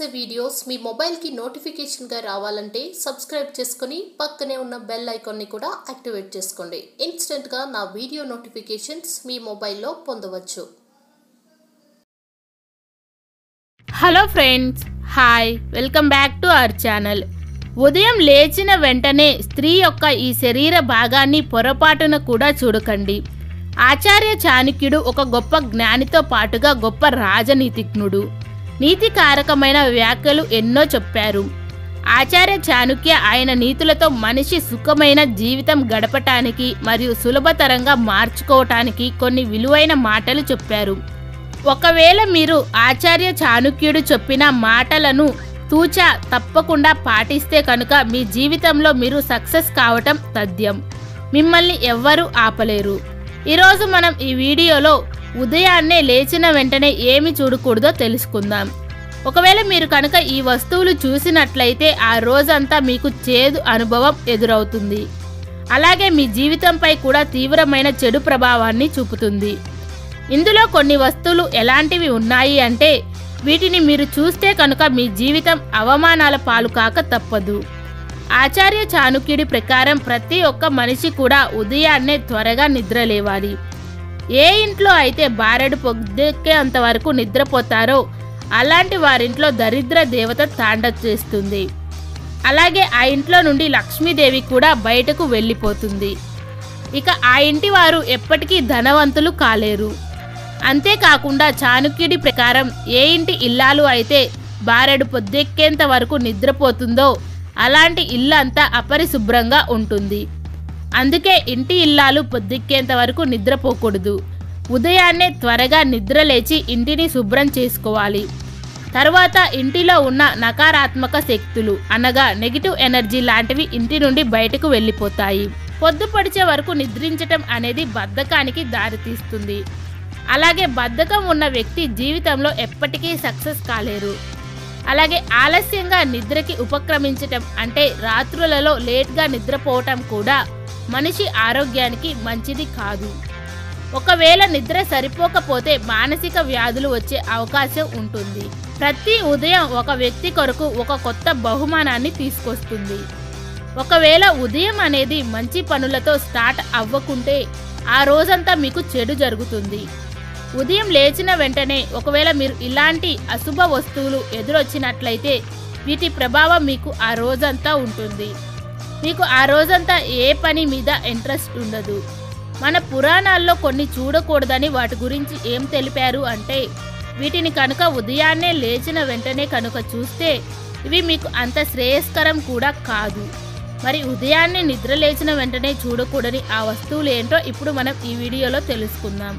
చేసే వీడియోస్ మీ మొబైల్ కి నోటిఫికేషన్ గా రావాలంటే సబ్స్క్రైబ్ చేసుకొని పక్కనే ఉన్న బెల్ ఐకాన్ ని కూడా యాక్టివేట్ చేసుకోండి. ఇన్స్టెంట్ గా నా వీడియో నోటిఫికేషన్స్ మీ మొబైల్లో పొందవచ్చు. Hello friends, hi, welcome back to our channel. ఉదయం లేచిన వెంటనే స్త్రీ యొక్క ఈ శరీర భాగాన్ని పొరపాటున కూడా చూడకండి. ఆచార్య చాణక్యుడు ఒక గొప్ప జ్ఞానితో పాటుగా గొప్ప రాజనీతిజ్ఞుడు. నీతికారకమైన వ్యాఖ్యలు ఎన్నో చెప్పారు. ఆచార్య చాణక్య ఆయన నీతులతో మనిషి సుఖమైన జీవితం గడపటానికి మరియు సులభతరంగా మార్చుకోవటానికి కొన్ని విలువైన మాటలు చెప్పారు. ఒకవేళ మీరు ఆచార్య చాణక్యుడు చెప్పిన మాటలను తూచా తప్పకుండా పాటిస్తే కనుక మీ జీవితంలో మీరు సక్సెస్ కావటం తథ్యం. మిమ్మల్ని ఎవ్వరూ ఆపలేరు. ఈరోజు మనం ఈ వీడియోలో ఉదయాన్నే లేచిన వెంటనే ఏమి చూడకూడదో తెలుసుకుందాం. ఒకవేళ మీరు కనుక ఈ వస్తువులు చూసినట్లయితే ఆ రోజంతా మీకు చేదు అనుభవం ఎదురవుతుంది. అలాగే మీ జీవితంపై కూడా తీవ్రమైన చెడు ప్రభావాన్ని చూపుతుంది. ఇందులో కొన్ని వస్తువులు ఎలాంటివి ఉన్నాయి అంటే వీటిని మీరు చూస్తే కనుక మీ జీవితం అవమానాల పాలు కాక తప్పదు. ఆచార్య చాణక్యుడి ప్రకారం ప్రతి ఒక్క మనిషి కూడా ఉదయాన్నే త్వరగా నిద్రలేవాలి. ఏ ఇంట్లో అయితే బారెడు పొద్దెక్కే అంతవరకు నిద్రపోతారో అలాంటి వారింట్లో దరిద్ర దేవత తాండవ చేస్తుంది. అలాగే ఆ ఇంట్లో నుండి లక్ష్మీదేవి కూడా బయటకు వెళ్ళిపోతుంది. ఇక ఆ ఇంటి వారు ఎప్పటికీ ధనవంతులు కాలేరు. అంతేకాకుండా చాణక్యుడి ప్రకారం ఏ ఇంటి ఇల్లాలు అయితే బారెడు పొద్దెక్కేంత వరకు నిద్రపోతుందో అలాంటి ఇల్లంతా అపరిశుభ్రంగా ఉంటుంది. అందుకే ఇంటి ఇల్లాలు పొద్దెక్కేంత వరకు నిద్రపోకూడదు. ఉదయాన్నే త్వరగా నిద్రలేచి ఇంటిని శుభ్రం చేసుకోవాలి. తర్వాత ఇంటిలో ఉన్న నకారాత్మక శక్తులు అనగా నెగిటివ్ ఎనర్జీ లాంటివి ఇంటి నుండి బయటకు వెళ్ళిపోతాయి. పొద్దుపడిచే వరకు నిద్రించటం అనేది బద్ధకానికి దారితీస్తుంది. అలాగే బద్ధకం ఉన్న వ్యక్తి జీవితంలో ఎప్పటికీ సక్సెస్ కాలేరు. అలాగే ఆలస్యంగా నిద్రకి ఉపక్రమించటం అంటే రాత్రులలో లేట్గా నిద్రపోవటం కూడా మనిషి ఆరోగ్యానికి మంచిది కాదు. ఒకవేళ నిద్ర సరిపోకపోతే మానసిక వ్యాధులు వచ్చే అవకాశం ఉంటుంది. ప్రతి ఉదయం ఒక వ్యక్తి కొరకు ఒక కొత్త బహుమానాన్ని తీసుకొస్తుంది. ఒకవేళ ఉదయం అనేది మంచి పనులతో స్టార్ట్ అవ్వకుంటే ఆ రోజంతా మీకు చెడు జరుగుతుంది. ఉదయం లేచిన వెంటనే ఒకవేళ మీరు ఇలాంటి అశుభ వస్తువులు ఎదురొచ్చినట్లయితే వీటి ప్రభావం మీకు ఆ రోజంతా ఉంటుంది. మీకు ఆ రోజంతా ఏ పని మీద ఇంట్రెస్ట్ ఉండదు. మన పురాణాల్లో కొన్ని చూడకూడదని వాటి గురించి ఏం తెలిపారు అంటే వీటిని కనుక ఉదయాన్నే లేచిన వెంటనే కనుక చూస్తే ఇవి మీకు అంత శ్రేయస్కరం కూడా కాదు. మరి ఉదయాన్నే నిద్ర లేచిన వెంటనే చూడకూడని ఆ వస్తువులు ఏంటో ఇప్పుడు మనం ఈ వీడియోలో తెలుసుకుందాం.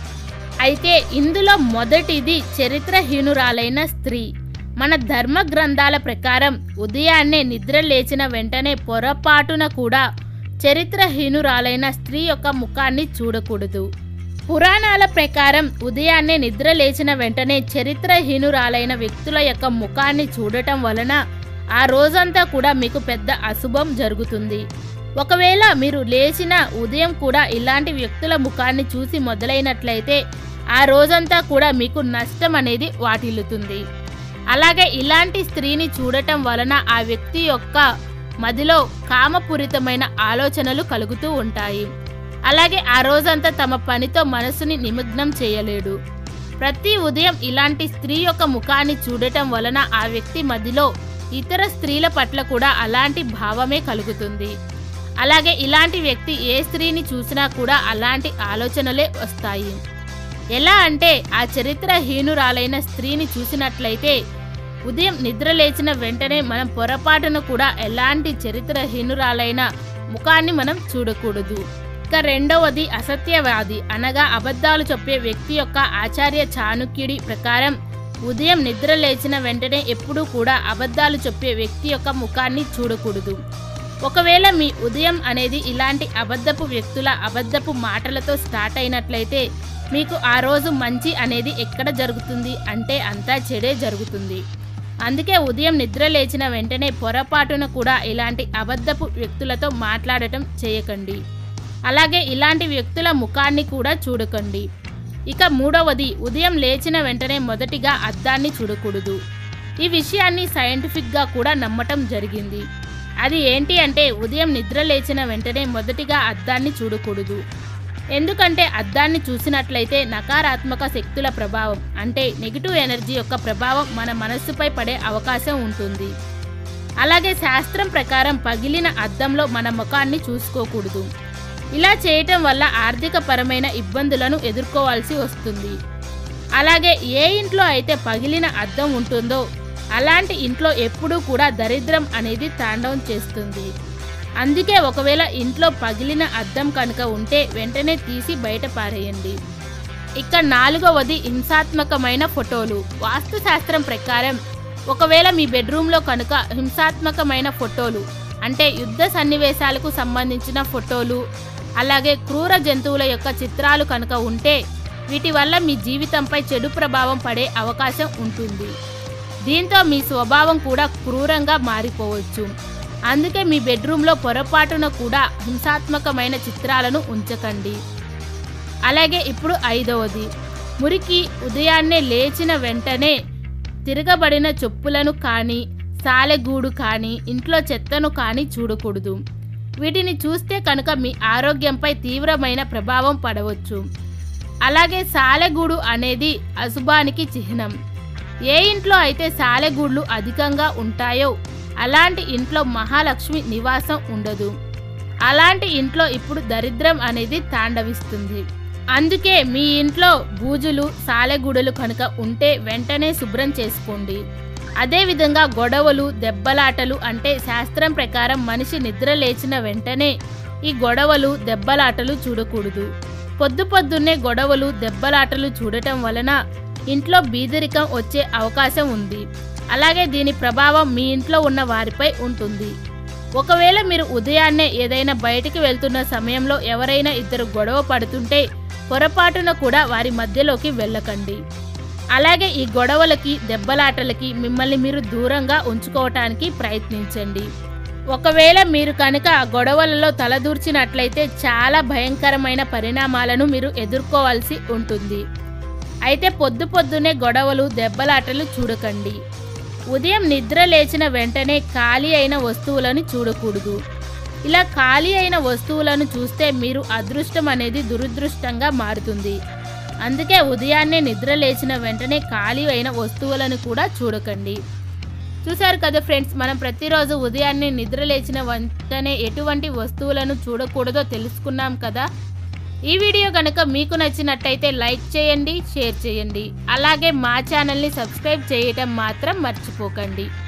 అయితే ఇందులో మొదటిది చరిత్రహీనురాలైన స్త్రీ. మన ధర్మ గ్రంథాల ప్రకారం ఉదయాన్నే నిద్ర లేచిన వెంటనే పొరపాటున కూడా చరిత్రహీనురాలైన స్త్రీ యొక్క ముఖాన్ని చూడకూడదు. పురాణాల ప్రకారం ఉదయాన్నే నిద్ర లేచిన వెంటనే చరిత్రహీనురాలైన వ్యక్తుల యొక్క ముఖాన్ని చూడటం వలన ఆ రోజంతా కూడా మీకు పెద్ద అశుభం జరుగుతుంది. ఒకవేళ మీరు లేచిన ఉదయం కూడా ఇలాంటి వ్యక్తుల ముఖాన్ని చూసి మొదలైనట్లయితే ఆ రోజంతా కూడా మీకు నష్టం అనేది వాటిల్లుతుంది. అలాగే ఇలాంటి స్త్రీని చూడటం వలన ఆ వ్యక్తి యొక్క మదిలో కామపూరితమైన ఆలోచనలు కలుగుతూ ఉంటాయి. అలాగే ఆ రోజంతా తమ పనితో మనసుని నిమగ్నం చేయలేడు. ప్రతి ఉదయం ఇలాంటి స్త్రీ యొక్క ముఖాన్ని చూడటం వలన ఆ వ్యక్తి మదిలో ఇతర స్త్రీల పట్ల కూడా అలాంటి భావమే కలుగుతుంది. అలాగే ఇలాంటి వ్యక్తి ఏ స్త్రీని చూసినా కూడా అలాంటి ఆలోచనలే వస్తాయి. ఎలా అంటే ఆ చరిత్రహీనురాలైన స్త్రీని చూసినట్లయితే ఉదయం నిద్ర లేచిన వెంటనే మనం పొరపాటును కూడా ఎలాంటి చరిత్రహీనురాలైన ముఖాన్ని మనం చూడకూడదు. ఇక రెండవది అసత్యవాది అనగా అబద్ధాలు చెప్పే వ్యక్తి యొక్క ఆచార్య చాణక్యుడి ప్రకారం ఉదయం నిద్ర లేచిన వెంటనే ఎప్పుడూ కూడా అబద్ధాలు చెప్పే వ్యక్తి యొక్క ముఖాన్ని చూడకూడదు. ఒకవేళ మీ ఉదయం అనేది ఇలాంటి అబద్ధపు వ్యక్తుల అబద్ధపు మాటలతో స్టార్ట్ అయినట్లయితే మీకు ఆ రోజు మంచి అనేది ఎక్కడ జరుగుతుంది అంటే అంతా చెడే జరుగుతుంది. అందుకే ఉదయం నిద్ర లేచిన వెంటనే పొరపాటున కూడా ఇలాంటి అబద్ధపు వ్యక్తులతో మాట్లాడటం చేయకండి. అలాగే ఇలాంటి వ్యక్తుల ముఖాన్ని కూడా చూడకండి. ఇక మూడవది, ఉదయం లేచిన వెంటనే మొదటిగా అద్దాన్ని చూడకూడదు. ఈ విషయాన్ని సైంటిఫిక్గా కూడా నమ్మటం జరిగింది. అది ఏంటి అంటే ఉదయం నిద్ర లేచిన వెంటనే మొదటిగా అద్దాన్ని చూడకూడదు. ఎందుకంటే అద్దాన్ని చూసినట్లయితే నకారాత్మక శక్తుల ప్రభావం అంటే నెగిటివ్ ఎనర్జీ యొక్క ప్రభావం మన మనస్సుపై పడే అవకాశం ఉంటుంది. అలాగే శాస్త్రం ప్రకారం పగిలిన అద్దంలో మన ముఖాన్ని చూసుకోకూడదు. ఇలా చేయటం వల్ల ఆర్థిక పరమైన ఇబ్బందులను ఎదుర్కోవాల్సి వస్తుంది. అలాగే ఏ ఇంట్లో అయితే పగిలిన అద్దం ఉంటుందో అలాంటి ఇంట్లో ఎప్పుడూ కూడా దరిద్రం అనేది తాండవం చేస్తుంది. అందుకే ఒకవేళ ఇంట్లో పగిలిన అద్దం కనుక ఉంటే వెంటనే తీసి బయట పారేయండి. ఇక 4వది హింసాత్మకమైన ఫోటోలు. వాస్తుశాస్త్రం ప్రకారం ఒకవేళ మీ బెడ్రూమ్లో కనుక హింసాత్మకమైన ఫోటోలు అంటే యుద్ధ సన్నివేశాలకు సంబంధించిన ఫోటోలు అలాగే క్రూర జంతువుల యొక్క చిత్రాలు కనుక ఉంటే వీటి వల్ల మీ జీవితంపై చెడు ప్రభావం పడే అవకాశం ఉంటుంది. దీంతో మీ స్వభావం కూడా క్రూరంగా మారిపోవచ్చు. అందుకే మీ బెడ్రూమ్లో పొరపాటున కూడా హింసాత్మకమైన చిత్రాలను ఉంచకండి. అలాగే ఇప్పుడు 5వది మురికి. ఉదయాన్నే లేచిన వెంటనే తిరగబడిన చెప్పులను కానీ సాలెగూడు కానీ ఇంట్లో చెత్తను కానీ చూడకూడదు. వీటిని చూస్తే కనుక మీ ఆరోగ్యంపై తీవ్రమైన ప్రభావం పడవచ్చు. అలాగే సాలెగూడు అనేది అశుభానికి చిహ్నం. ఏ ఇంట్లో అయితే సాలెగూడ్లు అధికంగా ఉంటాయో అలాంటి ఇంట్లో మహాలక్ష్మి నివాసం ఉండదు. అలాంటి ఇంట్లో ఇప్పుడు దరిద్రం అనేది తాండవిస్తుంది. అందుకే మీ ఇంట్లో బూజులు సాలెగూడులు కనుక ఉంటే వెంటనే శుభ్రం చేసుకోండి. అదేవిధంగా గొడవలు దెబ్బలాటలు అంటే శాస్త్రం ప్రకారం మనిషి నిద్ర లేచిన వెంటనే ఈ గొడవలు దెబ్బలాటలు చూడకూడదు. పొద్దున్నే గొడవలు దెబ్బలాటలు చూడటం వలన ఇంట్లో బీదరికం వచ్చే అవకాశం ఉంది. అలాగే దీని ప్రభావం మీ ఇంట్లో ఉన్న వారిపై ఉంటుంది. ఒకవేళ మీరు ఉదయాన్నే ఏదైనా బయటికి వెళ్తున్న సమయంలో ఎవరైనా ఇద్దరు గొడవ పడుతుంటే పొరపాటున కూడా వారి మధ్యలోకి వెళ్ళకండి. అలాగే ఈ గొడవలకి దెబ్బలాటలకి మిమ్మల్ని మీరు దూరంగా ఉంచుకోవటానికి ప్రయత్నించండి. ఒకవేళ మీరు కనుక ఆ గొడవలలో తలదూర్చినట్లయితే చాలా భయంకరమైన పరిణామాలను మీరు ఎదుర్కోవాల్సి ఉంటుంది. అయితే పొద్దున్నే గొడవలు దెబ్బలాటలు చూడకండి. ఉదయం నిద్ర లేచిన వెంటనే ఖాళీ అయిన వస్తువులను చూడకూడదు. ఇలా ఖాళీ అయిన వస్తువులను చూస్తే మీరు అదృష్టం అనేది దురదృష్టంగా మారుతుంది. అందుకే ఉదయాన్నే నిద్ర లేచిన వెంటనే ఖాళీ అయిన వస్తువులను కూడా చూడకండి. చూశారు కదా ఫ్రెండ్స్, మనం ప్రతిరోజు ఉదయాన్నే నిద్ర లేచిన వెంటనే ఎటువంటి వస్తువులను చూడకూడదో తెలుసుకున్నాం కదా. ఈ వీడియో కనుక మీకు నచ్చినట్టయితే లైక్ చేయండి, షేర్ చేయండి. అలాగే మా ఛానల్ని సబ్స్క్రైబ్ చేయటం మాత్రం మర్చిపోకండి.